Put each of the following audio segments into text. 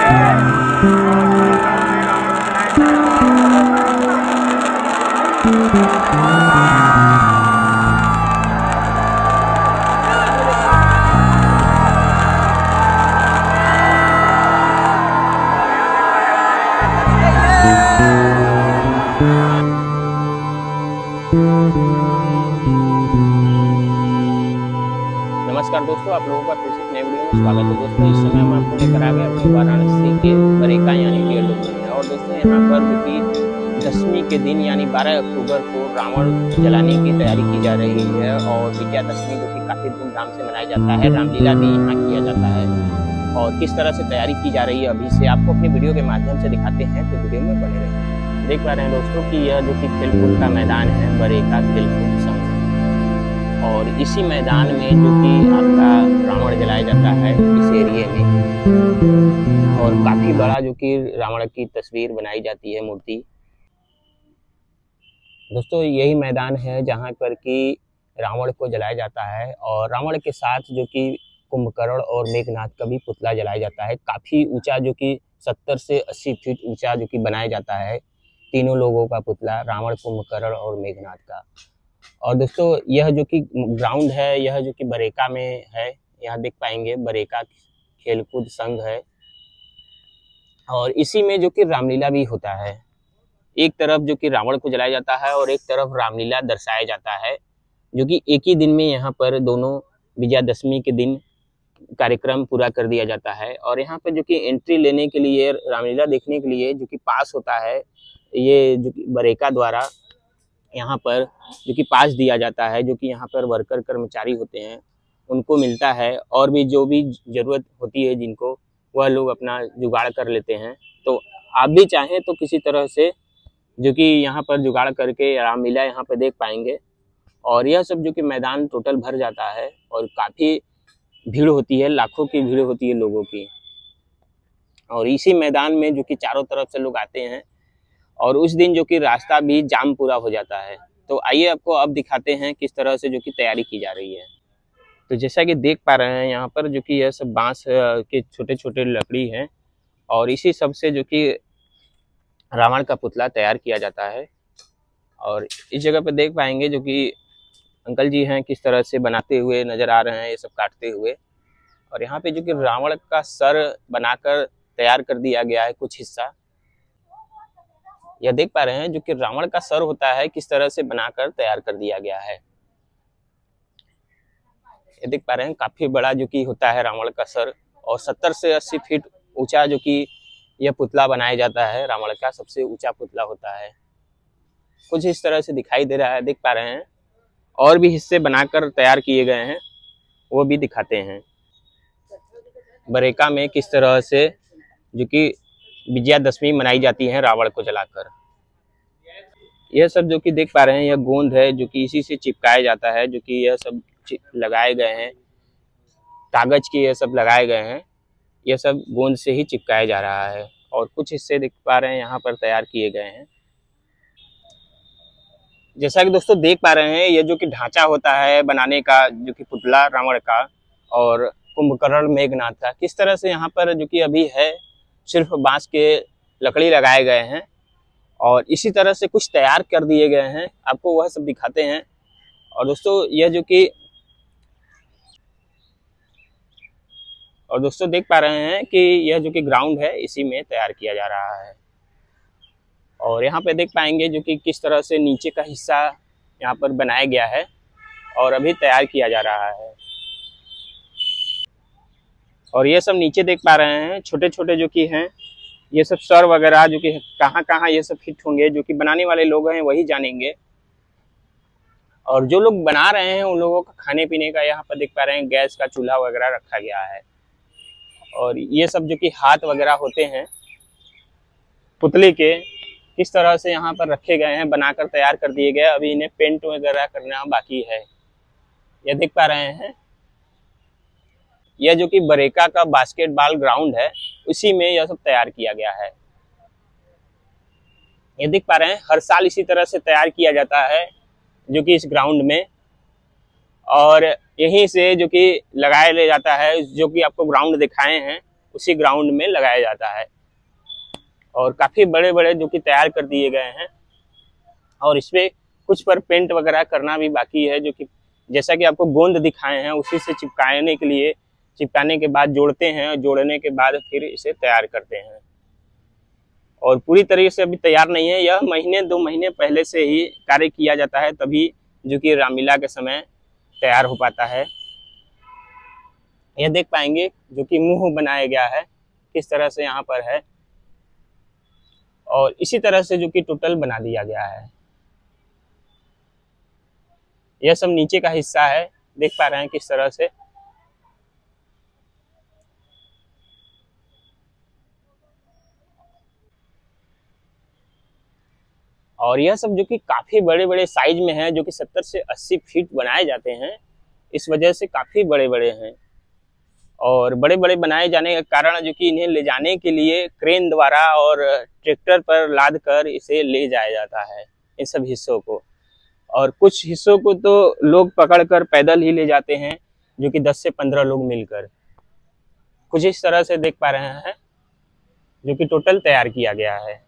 नमस्कार दोस्तों, आप लोगों का फिर से नए वीडियो में स्वागत है। दोस्तों, इस समय हम आपको लेकर आ गए अपने वाराणसी के बरेका यानी डेढ़ में। और दोस्तों, यहाँ पर क्योंकि दशमी के दिन यानी 12 अक्टूबर को रावण जलाने की तैयारी की जा रही है और विजयादशमी जो कि काफी धूमधाम से मनाया जाता है, रामलीला भी यहाँ किया जाता है। और किस तरह से तैयारी की जा रही है अभी से आपको अपने वीडियो के माध्यम से दिखाते हैं, तो वीडियो में बने रहें। देख पा रहे हैं दोस्तों कि यह जो कि खेलकूद का मैदान है, बरेका खेलकूद संघ, और इसी मैदान में जो कि आपका रावण जलाया जाता है इस एरिए में। और काफी बड़ा जो कि रावण की तस्वीर बनाई जाती है, मूर्ति। दोस्तों, यही मैदान है जहां पर कि रावण को जलाया जाता है और रावण के साथ जो कि कुंभकर्ण और मेघनाथ का भी पुतला जलाया जाता है। काफी ऊंचा जो कि 70 से 80 फीट ऊंचा जो कि बनाया जाता है, तीनों लोगों का पुतला, रावण, कुंभकर्ण और मेघनाथ का। और दोस्तों, यह जो कि ग्राउंड है, यह जो कि बरेका में है, यहाँ देख पाएंगे बरेका खेलकूद संघ है। और इसी में जो कि रामलीला भी होता है। एक तरफ जो कि रावण को जलाया जाता है और एक तरफ रामलीला दर्शाया जाता है, जो कि एक ही दिन में यहाँ पर दोनों विजयादशमी के दिन कार्यक्रम पूरा कर दिया जाता है। और यहाँ पर जो कि एंट्री लेने के लिए, रामलीला देखने के लिए जो कि पास होता है, ये जो कि बरेका द्वारा यहाँ पर जो कि पास दिया जाता है, जो कि यहाँ पर वर्कर कर्मचारी होते हैं उनको मिलता है। और भी जो भी ज़रूरत होती है जिनको, वह लोग अपना जुगाड़ कर लेते हैं। तो आप भी चाहें तो किसी तरह से जो कि यहाँ पर जुगाड़ करके रामलीला यहाँ पर देख पाएंगे। और यह सब जो कि मैदान टोटल भर जाता है और काफ़ी भीड़ होती है, लाखों की भीड़ होती है लोगों की। और इसी मैदान में जो कि चारों तरफ से लोग आते हैं और उस दिन जो कि रास्ता भी जाम पूरा हो जाता है। तो आइए आपको अब दिखाते हैं किस तरह से जो कि तैयारी की जा रही है। तो जैसा कि देख पा रहे हैं यहाँ पर जो कि यह सब बांस के छोटे छोटे लकड़ी हैं और इसी सब से जो कि रावण का पुतला तैयार किया जाता है। और इस जगह पर देख पाएंगे जो कि अंकल जी हैं किस तरह से बनाते हुए नजर आ रहे हैं, ये सब काटते हुए। और यहाँ पे जो कि रावण का सर बनाकर तैयार कर दिया गया है कुछ हिस्सा। यह देख पा रहे हैं जो कि रावण का सर होता है किस तरह से बनाकर तैयार कर दिया गया है। ये देख पा रहे हैं काफी बड़ा जो कि होता है रावण का सर, और 70 से 80 फीट ऊंचा जो कि यह पुतला बनाया जाता है, रावण का सबसे ऊंचा पुतला होता है। कुछ इस तरह से दिखाई दे रहा है, देख पा रहे हैं। और भी हिस्से बनाकर तैयार किए गए हैं, वो भी दिखाते हैं। बरेका में किस तरह से जो कि विजयादशमी मनाई जाती है रावण को जलाकर। यह सब जो कि देख पा रहे हैं, यह गोंद है जो कि इसी से चिपकाया जाता है, जो कि यह सब लगाए गए हैं, कागज के यह सब लगाए गए हैं, यह सब गोंद से ही चिपकाया जा रहा है। और कुछ हिस्से देख पा रहे हैं यहाँ पर तैयार किए गए हैं। जैसा कि दोस्तों देख पा रहे हैं, यह जो कि ढांचा होता है बनाने का, जो कि पुतला रावण का और कुंभकर्ण मेघनाथ का, किस तरह से यहाँ पर जो कि अभी है सिर्फ बांस के लकड़ी लगाए गए हैं और इसी तरह से कुछ तैयार कर दिए गए हैं, आपको वह सब दिखाते हैं। और दोस्तों देख पा रहे हैं कि यह जो कि ग्राउंड है, इसी में तैयार किया जा रहा है। और यहाँ पे देख पाएंगे जो कि किस तरह से नीचे का हिस्सा यहाँ पर बनाया गया है और अभी तैयार किया जा रहा है। और ये सब नीचे देख पा रहे हैं छोटे छोटे जो कि हैं, ये सब सर वगैरह जो कि कहाँ कहाँ ये सब फिट होंगे, जो कि बनाने वाले लोग हैं वही जानेंगे। और जो लोग बना रहे हैं उन लोगों का खाने पीने का यहाँ पर देख पा रहे हैं गैस का चूल्हा वगैरह रखा गया है। और ये सब जो कि हाथ वगैरह होते हैं पुतले के, किस तरह से यहाँ पर रखे गए हैं, बनाकर तैयार कर दिए गए। अभी इन्हें पेंट वगैरह करना बाकी है। यह देख पा रहे हैं, यह जो कि बरेका का बास्केटबॉल ग्राउंड है, उसी में यह सब तैयार किया गया है। ये देख पा रहे हैं, हर साल इसी तरह से तैयार किया जाता है जो कि इस ग्राउंड में, और यहीं से जो कि लगाया ले जाता है, जो कि आपको ग्राउंड दिखाए हैं उसी ग्राउंड में लगाया जाता है। और काफ़ी बड़े बड़े जो कि तैयार कर दिए गए हैं, और इसमें कुछ पर पेंट वगैरह करना भी बाकी है, जो कि जैसा कि आपको गोंद दिखाए हैं उसी से चिपकाने के बाद जोड़ते हैं, और जोड़ने के बाद फिर इसे तैयार करते हैं। और पूरी तरीके से अभी तैयार नहीं है, यह महीने 2 महीने पहले से ही कार्य किया जाता है, तभी जो कि रामलीला के समय तैयार हो पाता है। यह देख पाएंगे जो कि मुंह बनाया गया है किस तरह से यहाँ पर है, और इसी तरह से जो कि टोटल बना दिया गया है। यह सब नीचे का हिस्सा है, देख पा रहे हैं किस तरह से। और यह सब जो कि काफी बड़े बड़े साइज में है, जो कि 70 से 80 फीट बनाए जाते हैं, इस वजह से काफी बड़े बड़े हैं। और बड़े बड़े बनाए जाने के कारण जो कि इन्हें ले जाने के लिए क्रेन द्वारा और ट्रैक्टर पर लाद कर इसे ले जाया जाता है, इन सब हिस्सों को। और कुछ हिस्सों को तो लोग पकड़कर पैदल ही ले जाते हैं, जो कि 10 से 15 लोग मिलकर। कुछ इस तरह से देख पा रहे हैं जो कि टोटल तैयार किया गया है।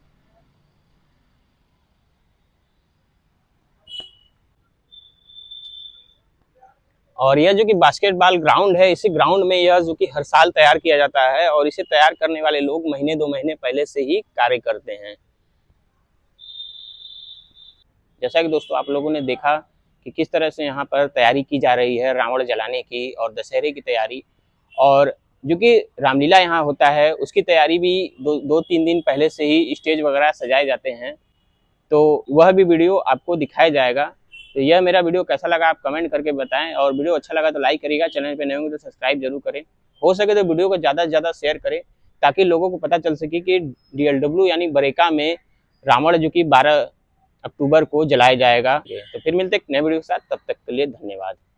और यह जो कि बास्केटबॉल ग्राउंड है, इसी ग्राउंड में यह जो कि हर साल तैयार किया जाता है, और इसे तैयार करने वाले लोग महीने 2 महीने पहले से ही कार्य करते हैं। जैसा कि दोस्तों आप लोगों ने देखा कि किस तरह से यहाँ पर तैयारी की जा रही है रावण जलाने की और दशहरे की तैयारी, और जो कि रामलीला यहाँ होता है उसकी तैयारी भी 2-3 दिन पहले से ही स्टेज वगैरह सजाए जाते हैं, तो वह भी वीडियो आपको दिखाया जाएगा। तो यह मेरा वीडियो कैसा लगा आप कमेंट करके बताएं, और वीडियो अच्छा लगा तो लाइक करिएगा, चैनल पे नए होंगे तो सब्सक्राइब जरूर करें। हो सके तो वीडियो को ज़्यादा से ज़्यादा शेयर करें, ताकि लोगों को पता चल सके कि DLW यानी बरेका में रावण जो कि 12 अक्टूबर को जलाया जाएगा। तो फिर मिलते हैं एक नए वीडियो के साथ, तब तक के लिए धन्यवाद।